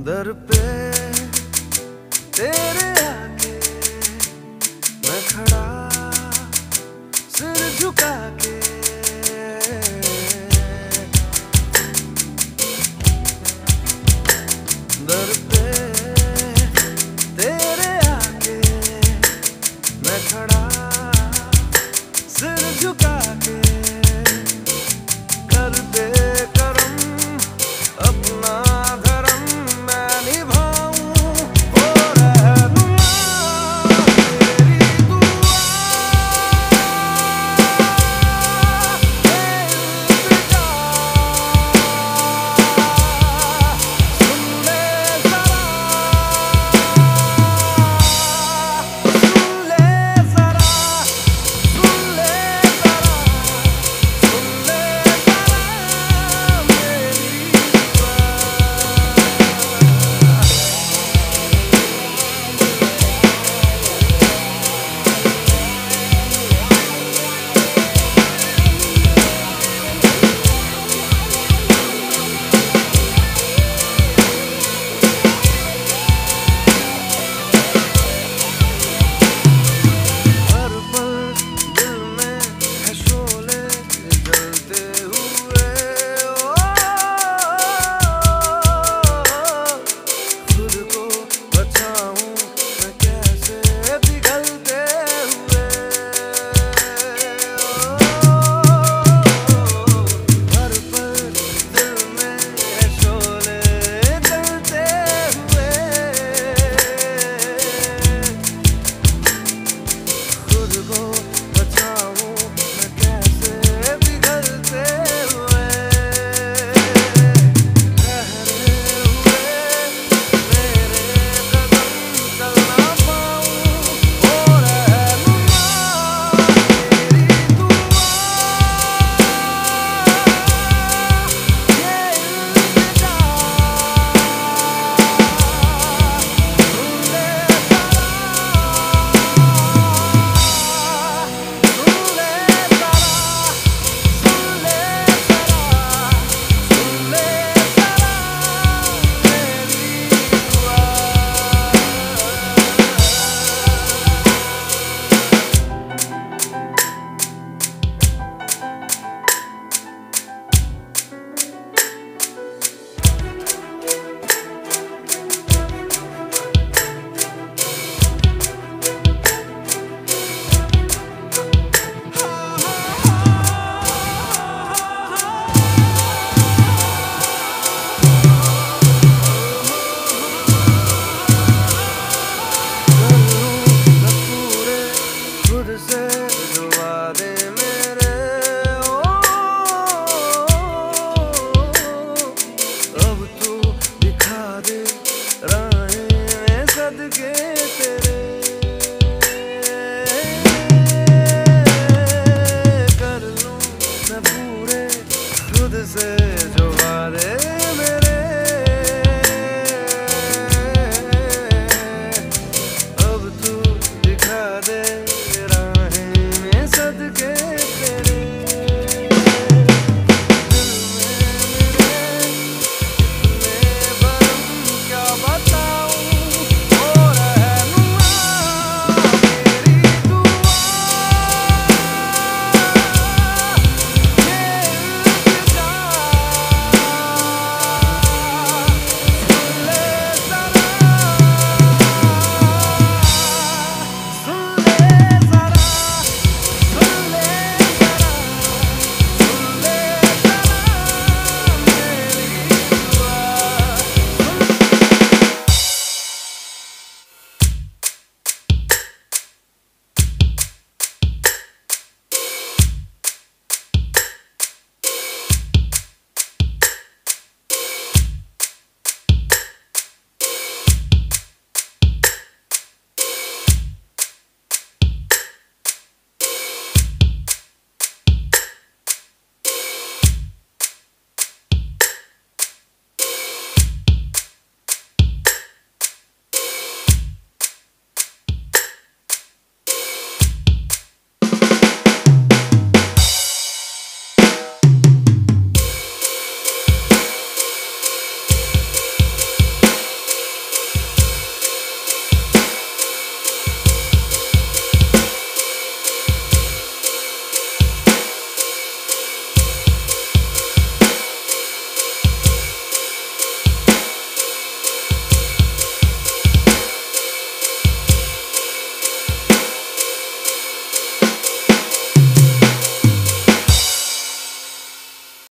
दर पे तेरे आके मैं खड़ा सिर झुका के, दर पे तेरे आके मैं खड़ा सिर झुका के, कर दे करम अपना धर्म मैं निभाऊं, हो रहनुमा तेरी दुआ, इल्तिजा सुन ले जरा, सुन ले जरा, सुन ले जरा, सुन ले जरा मेरी दुआ। हर पल दिल में है शोले जलते हुए, ओ खुद को बचाऊं मैं कैसे पिघलते हुए, हर पल दिल में है शोले जलते हुए, खुद को बचाऊं मैं कैसे पिघलते हुए, ठहरे हुए मेरे कदम चल ना पाऊं, हो रहनुमा तेरी दुआ, ये इल्तिजा सुन ले जरा, सुन ले जरा, सुन ले जरा, सुन ले जरा मेरी दुआ। खुद से जो वादे मेरे, ओ अब तू दिखा दे राहें सदके तेरे, कर लूं मैं पूरे खुद से